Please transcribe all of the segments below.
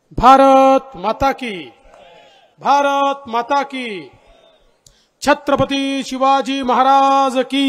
भारत माता की, भारत माता की, छत्रपती शिवाजी महाराज की।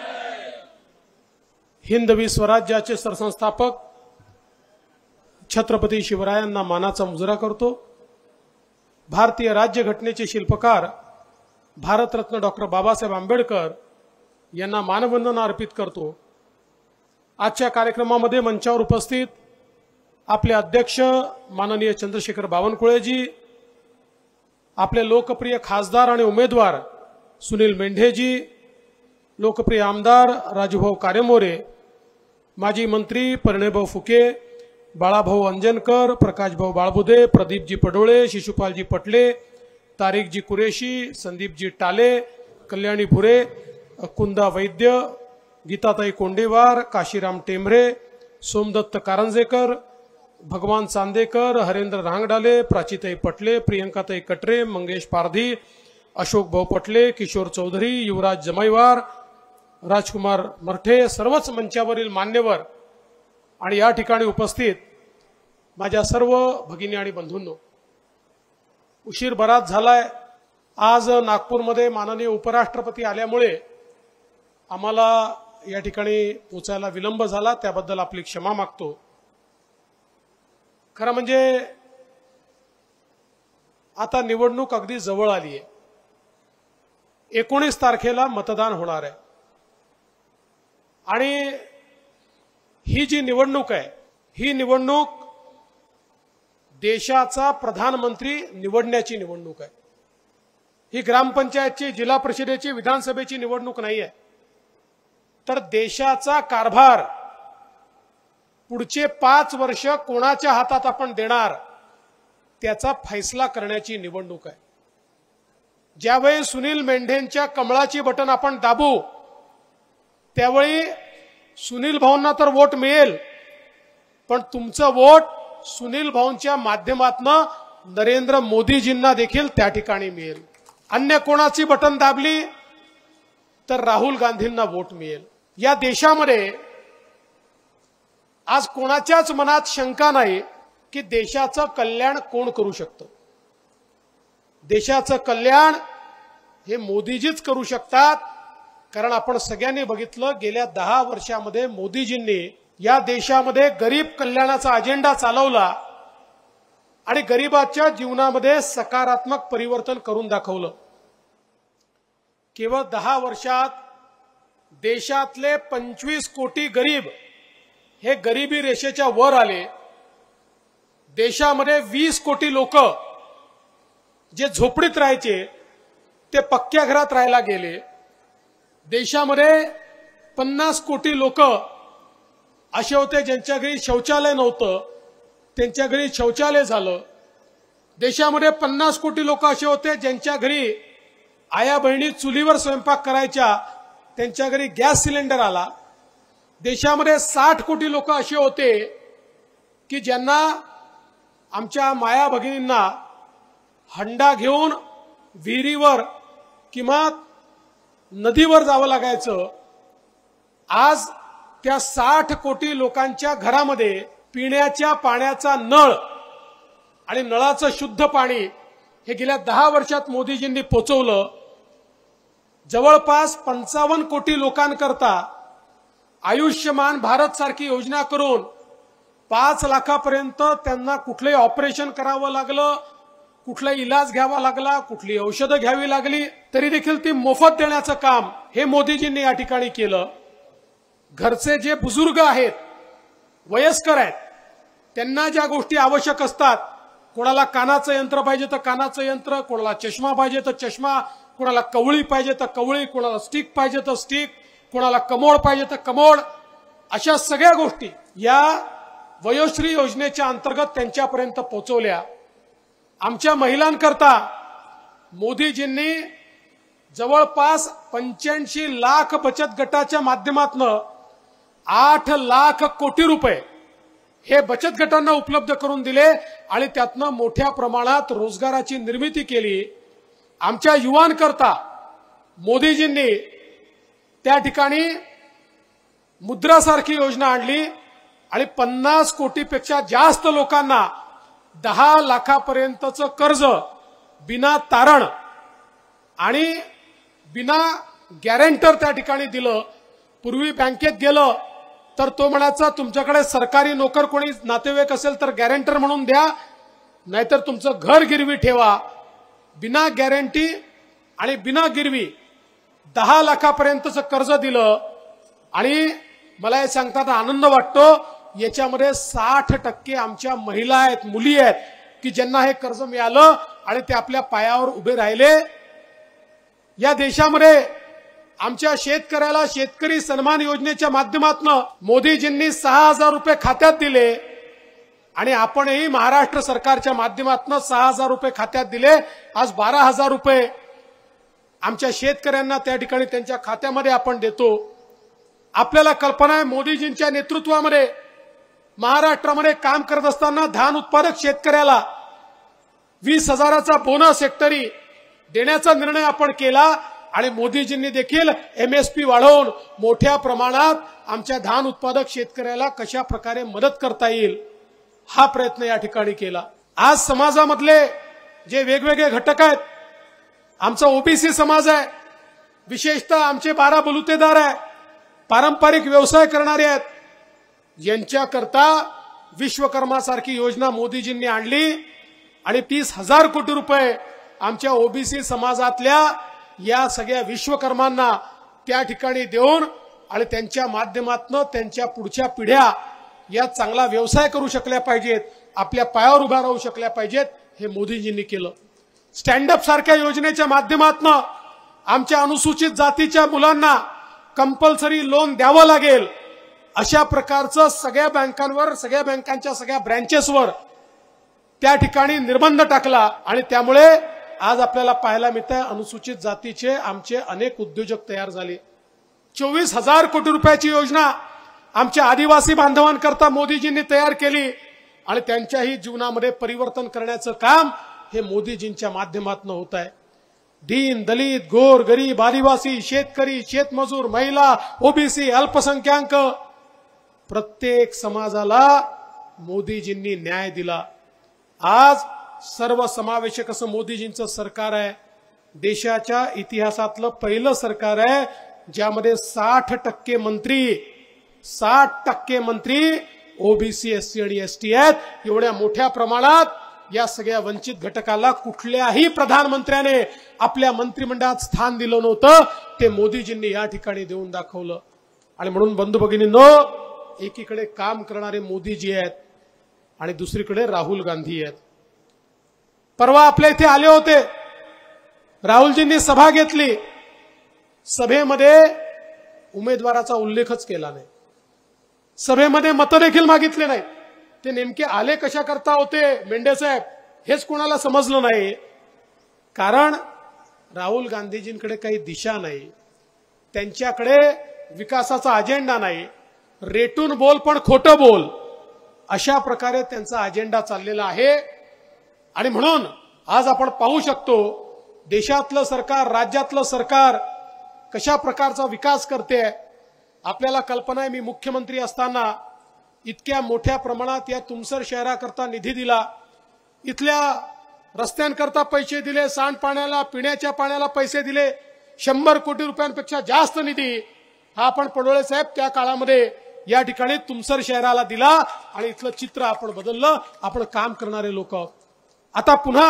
हिंदवी स्वराज्याचे सरसंस्थापक छत्रपती शिवरायांना मानाचा मुजरा करतो। भारतीय राज्यघटनेचे शिल्पकार भारतरत्न डॉक्टर बाबासाहेब आंबेडकर यांना मानवंदना अर्पित करतो। आजच्या कार्यक्रमामध्ये मंचावर उपस्थित आपले अध्यक्ष माननीय चंद्रशेखर बावनकुळेजी, आपले लोकप्रिय खासदार आणि उमेदवार सुनील मेंढेजी, लोकप्रिय आमदार राजूभाऊ कारेमोरे, माजी मंत्री परिणयभाऊ फुके, बाळाभाऊ अंजनकर, प्रकाशभाऊ बाळबुदे, प्रदीपजी पडोळे, शिशुपालजी पटले, तारिकजी कुरेशी, संदीपजी टाले, कल्याणी भुरे, कुंदा वैद्य, गीताताई कोंडेवार, काशीराम टेंभरे, सोमदत्त कारंजेकर, भगवान चांदेकर, हरेंद्र रांगडाले, प्राचीताई पटले, प्रियंकाताई कटरे, मंगेश पारधी, अशोक भाऊ पटले, किशोर चौधरी, युवराज जमाईवार, राजकुमार मरठे, सर्वच मंचावरील मान्यवर आणि या ठिकाणी उपस्थित माझ्या सर्व भगिनी आणि बंधूंनो, उशीर बराच झालाय। आज नागपूरमध्ये माननीय उपराष्ट्रपती आल्यामुळे आम्हाला या ठिकाणी पोचायला विलंब झाला, त्याबद्दल आपली क्षमा मागतो। खरं म्हणजे आता निवडणूक अगदी जवळ आली आहे। 19 तारखेला मतदान होणार आहे आणि ही जी निवडणूक आहे, ही निवडणूक देशाचा प्रधानमंत्री निवडण्याची निवडणूक आहे। ही ग्रामपंचायतची, जिल्हा परिषदेची, विधानसभेची निवडणूक नाही आहे, तर देशाचा कारभार पुढचे 5 वर्ष कोणाच्या हातात आपण देणार त्याचा फैसला करण्याची निवडणूक आहे। ज्यावेळी सुनील मेंढेंच्या कमळाची बटन आपण दाबू त्यावेळी सुनील भाऊंना तर वोट मिळेल, पण तुमचं वोट सुनील भाऊंच्या माध्यमातून नरेंद्र मोदीजींना देखील त्या ठिकाणी मिळेल। अन्य कोणाची बटन दाबली तर राहुल गांधींना वोट मिळेल। या देशामध्ये आज कोणाच्याच मनात शंका नाही की देशाचं कल्याण कोण करू शकतं। देशाचं कल्याण हे मोदीजीच करू शकतात, कारण आपण सगळ्यांनी बघितलं गेल्या 10 वर्षामध्ये मोदीजींनी या देशामध्ये गरीब कल्याणाचा अजेंडा चालवला आणि गरिबाच्या जीवनामध्ये सकारात्मक परिवर्तन करून दाखवलं। केवळ 10 वर्षात देशातले 25 कोटी गरीब हे गरिबी रेषेच्या वर आले। देशामध्ये 20 कोटी लोक जे झोपडीत राहायचे ते पक्क्या घरात राहायला गेले। देशामध्ये 50 कोटी लोक असे होते ज्यांच्या घरी शौचालय नव्हतं, त्यांच्या घरी शौचालय झालं। देशामध्ये 50 कोटी लोक असे होते ज्यांच्या घरी आया बहिणी चुलीवर स्वयंपाक करायच्या, त्यांच्या घरी गॅस सिलेंडर आला। देशामध्ये 60 कोटी लोक असे होते की ज्यांना आमच्या माया भगिनींना हंडा घेऊन विहिरीवर किंवा नदीवर जावं लागायचं। आज त्या 60 कोटी लोकांच्या घरामध्ये पिण्याच्या पाण्याचा नळ आणि नळाचं शुद्ध पाणी हे गेल्या 10 वर्षात मोदीजींनी पोहोचवलं। जवळपास 55 कोटी लोकांकरता आयुष्यमान भारत सारखी योजना करून 5 लाखापर्यंत त्यांना कुठलंही ऑपरेशन करावं लागलं, कुठला इलाज घ्यावा लागला, कुठली औषधं घ्यावी लागली तरी देखील ती मोफत देण्याचं काम हे मोदीजींनी या ठिकाणी केलं। घरचे जे बुजुर्ग आहेत, वयस्कर आहेत, त्यांना ज्या गोष्टी आवश्यक असतात, कोणाला कानाचं यंत्र पाहिजे तर कानाचं यंत्र, कोणाला चष्मा पाहिजे तर चष्मा, कोणाला कवळी पाहिजे तर कवळी, कोणाला स्टिक पाहिजे तर स्टिक, कोणाला कमोड पाहिजे तर कमोड, अशा सगळ्या गोष्टी या वयोश्री योजनेच्या अंतर्गत त्यांच्यापर्यंत पोहोचवल्या। आमच्या महिलांकरता मोदीजींनी जवळपास 85 लाख बचत गटाच्या माध्यमातून 8 लाख कोटी रुपये हे बचत गटांना उपलब्ध करून दिले आणि त्यातनं मोठ्या प्रमाणात रोजगाराची निर्मिती केली। आमच्या युवांकरता मोदीजींनी त्या ठिकाणी मुद्रासारखी योजना आणली आणि 50 कोटीपेक्षा जास्त लोकांना 10 लाखापर्यंतचं कर्ज बिना तारण आणि बिना गॅरेंटर त्या ठिकाणी दिलं। पूर्वी बँकेत गेलं तर तो म्हणायचा तुमच्याकडे सरकारी नोकर कोणी नातेवाईक असेल तर गॅरेंटर म्हणून द्या, नाहीतर तुमचं घर गिरवी ठेवा। बिना गॅरंटी आणि बिना गिरवी 10 लाखापर्यंतचं कर्ज दिलं। आणि मला हे सांगताना आनंद वाटतो, याच्यामध्ये 60% आमच्या महिला आहेत, मुली आहेत की ज्यांना हे कर्ज मिळालं आणि ते आपल्या पायावर उभे राहिले। या देशामध्ये आमच्या शेतकऱ्याला शेतकरी सन्मान योजनेच्या माध्यमातून मोदीजींनी 6000 रुपये खात्यात दिले आणि आपणही महाराष्ट्र सरकारच्या माध्यमातून 6000 रुपये खात्यात दिले। आज 12000 रुपये आमच्या शेतकऱ्यांना त्या ठिकाणी त्यांच्या खात्यामध्ये आपण देतो। आपल्याला कल्पना आहे, मोदीजींच्या नेतृत्वामध्ये महाराष्ट्रामध्ये काम करत असताना धान उत्पादक शेतकऱ्याला 20,000चा बोनस हेक्टरी देण्याचा निर्णय आपण केला आणि मोदीजींनी देखील MSP वाढवून मोठ्या प्रमाणात आमच्या धान उत्पादक शेतकऱ्याला कशा प्रकारे मदत करता येईल हा प्रयत्न या ठिकाणी केला। आज समाजामधले जे वेगवेगळे घटक आहेत, आमचा ओबीसी समाज आहे, विशेषतः आमचे 12 बलुतेदार आहे, पारंपरिक व्यवसाय करणारे आहेत, यांच्याकरता विश्वकर्मासारखी योजना मोदीजींनी आणली आणि 30,000 कोटी रुपये आमच्या ओबीसी समाजातल्या या सगळ्या विश्वकर्मांना त्या ठिकाणी देऊन आणि त्यांच्या माध्यमातून त्यांच्या पुढच्या पिढ्या या चांगला व्यवसाय करू शकल्या पाहिजेत, आपल्या पायावर उभा राहू शकल्या पाहिजेत, हे मोदीजींनी केलं। स्टँड अप सारख्या योजनेच्या माध्यमातून आमच्या अनुसूचित जातीच्या मुलांना कंपल्सरी लोन द्यावं लागेल अशा प्रकारचं सगळ्या बँकांवर, सगळ्या बँकांच्या सगळ्या ब्रँचेसवर त्या ठिकाणी निर्बंध टाकला आणि त्यामुळे आज आपल्याला पाहायला मिळतंय अनुसूचित जातीचे आमचे अनेक उद्योजक तयार झाले। 24,000 कोटी रुपयाची योजना आमच्या आदिवासी बांधवांकरता मोदीजींनी तयार केली आणि त्यांच्याही जीवनामध्ये परिवर्तन करण्याचं काम हे मोदीजींच्या माध्यमातून होत आहे। दीन दलित गोर गरीब आदिवासी शेतकरी शेतमजूर महिला ओबीसी अल्पसंख्याक प्रत्येक समाजाला मोदीजींनी न्याय दिला। आज सर्वसमावेशक असं मोदीजींचं सरकार आहे। देशाच्या इतिहासातलं पहिलं सरकार आहे ज्यामध्ये 60% मंत्री ओबीसी एससी आणि एसटी आहेत। एवढ्या मोठ्या प्रमाणात या सगळ्या वंचित घटकाला कुठल्याही प्रधानमंत्र्याने आपल्या मंत्रिमंडळात स्थान दिलं नव्हतं, ते मोदीजींनी या ठिकाणी देऊन दाखवलं। आणि म्हणून बंधू भगिनींनो, एकीकडे काम करणारे मोदीजी आहेत आणि दुसरीकडे राहुल गांधी आहेत। परवा आपल्या इथे आले होते, राहुलजींनी सभा घेतली, सभेमध्ये उमेदवाराचा उल्लेखच केला नाही, सभेमध्ये मतं देखील मागितले नाही। ते नेमके आले कशा करता होते मेंढे साहेब हेच कोणाला समजलं नाही, कारण राहुल गांधीजींकडे काही दिशा नाही, त्यांच्याकडे विकासाचा अजेंडा नाही, रेटून बोल पण खोटं बोल अशा प्रकारे त्यांचा अजेंडा चाललेला आहे। आणि म्हणून आज आपण पाहू शकतो देशातलं सरकार, राज्यातलं सरकार कशा प्रकारचा विकास करते। आपल्याला कल्पना आहे, मी मुख्यमंत्री असताना इतक्या मोठ्या प्रमाणात या तुमसर शहराकरता निधी दिला, इथल्या रस्त्यांकरता पैसे दिले, सांडपाण्याला पिण्याच्या पाण्याला पैसे दिले, 100 कोटी रुपयांपेक्षा जास्त निधी हा आपण पडोळे साहेब त्या काळामध्ये या ठिकाणी तुमसर शहराला दिला आणि इथलं चित्र आपण बदललं। आपण काम करणारे लोक आहोत। आता पुन्हा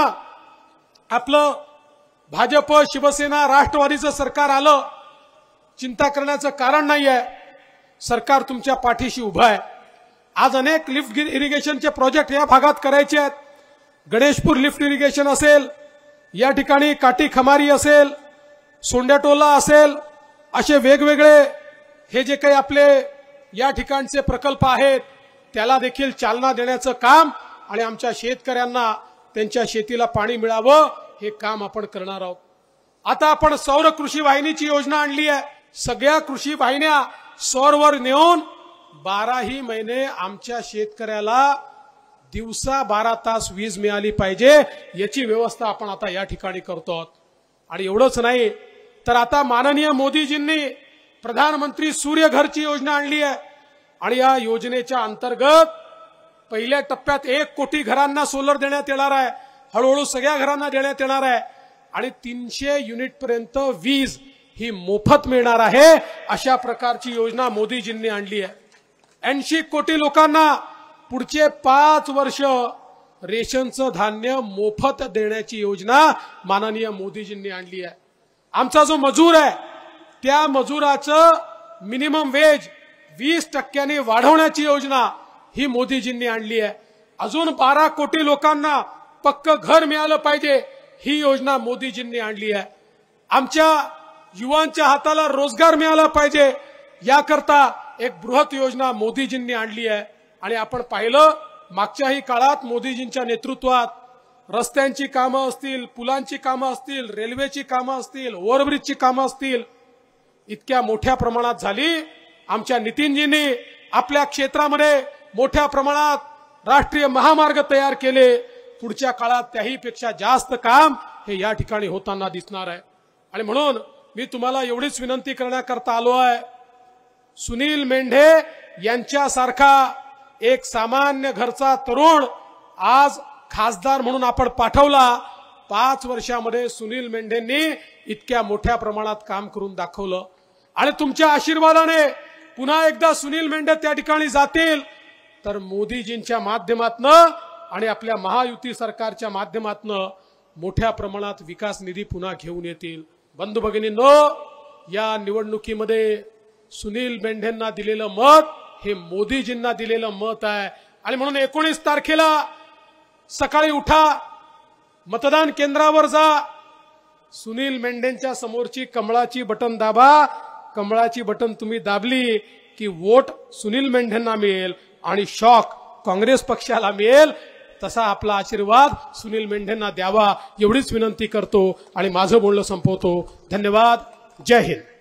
आपलं भाजप शिवसेना राष्ट्रवादीचं सरकार आलं, चिंता करण्याचं कारण नाहीये, सरकार तुमच्या पाठीशी उभं आहे। आज अनेक लिफ्ट इरिगेशनचे प्रोजेक्ट या भागात करायचे आहेत, गणेशपूर लिफ्ट इरिगेशन असेल, या ठिकाणी काटी खमारी असेल, सोंड्याटोला असेल, असे वेगवेगळे हे जे काही आपले या ठिकाणचे प्रकल्प आहेत त्याला देखील चालना देण्याचं काम आणि आमच्या शेतकऱ्यांना त्यांच्या शेतीला पाणी मिळावं हे काम आपण करणार आहोत। आता आपण सौर कृषी वाहिनीची योजना आणली आहे, सगळ्या कृषी वाहिन्या सौरवर नेऊन 12ही महिने आमच्या शेतकऱ्याला दिवसा 12 तास वीज मिळाली पाहिजे याची व्यवस्था आपण आता या ठिकाणी करतो आहोत। आणि एवढंच नाही तर आता माननीय मोदीजींनी प्रधानमंत्री सूर्य घरची योजना आणली आहे आणि या योजनेच्या अंतर्गत पहिल्या टप्प्यात 1 कोटी घरांना सोलर देण्यात येणार आहे, हळूहळू सगळ्या घरांना देण्यात येणार आहे आणि 300 युनिट पर्यंत वीज ही मोफत मिळणार आहे। अशा प्रकारची योजना मोदीजींनी आणली आहे। 80 कोटी लोकांना पुढचे 5 वर्ष रेशनचं धान्य मोफत देण्याची योजना माननीय मोदीजींनी आणली आहे। आमचा जो मजूर आहे त्या मजुराचं मिनिमम वेज 20% वाढवण्याची योजना ही मोदीजींनी आणली आहे। अजून 12 कोटी लोकांना पक्क घर मिळालं पाहिजे ही योजना मोदीजींनी आणली आहे। आमच्या युवांच्या हाताला रोजगार मिळाला पाहिजे याकरता एक बृहत योजना मोदीजींनी आणली आहे। आणि आपण पाहिलं मागच्याही काळात मोदीजींच्या नेतृत्वात रस्त्यांची कामं असतील, पुलांची कामं असतील, रेल्वेची कामं असतील, ओव्हरब्रिजची कामं असतील, इतक्या मोठ्या प्रमाणात झाली। आमच्या नितीनजींनी आपल्या क्षेत्रामध्ये मोठ्या प्रमाणात राष्ट्रीय महामार्ग तयार केले। पुढच्या काळात त्याहीपेक्षा जास्त काम हे या ठिकाणी होताना दिसणार आहे। आणि म्हणून मी तुम्हाला एवढीच विनंती करण्याकरता आलो आहे, सुनील मेंढे यांच्यासारखा एक सामान्य घरचा तरुण आज खासदार म्हणून आपण पाठवला। 5 वर्षामध्ये सुनील मेंढेंनी इतक्या मोठ्या प्रमाणात काम करून दाखवलं आणि तुमच्या आशीर्वादाने पुन्हा एकदा सुनील मेंढे त्या ठिकाणी जातील तर मोदीजींच्या माध्यमातनं आणि आपल्या महायुती सरकारच्या माध्यमातनं मोठ्या प्रमाणात विकास निधी पुन्हा घेऊन येतील। बंधू भगिनींनो, या निवडणुकीमध्ये सुनील मेंढेंना दिलेलं मत हे मोदीजींना दिलेलं मत आहे। आणि म्हणून 19 तारखेला सकाळी उठा, मतदान केंद्रावर जा, सुनील मेंढेंच्या समोरची कमळाची बटन दाबा। कमळाची बटन तुम्ही दाबली की वोट सुनील मेंढेंना मिळेल आणि शॉक काँग्रेस पक्षाला मिळेल। तसा आपला आशीर्वाद सुनील मेंढेंना द्यावा एवढीच विनंती करतो आणि माझं बोलणं संपवतो। धन्यवाद। जय हिंद।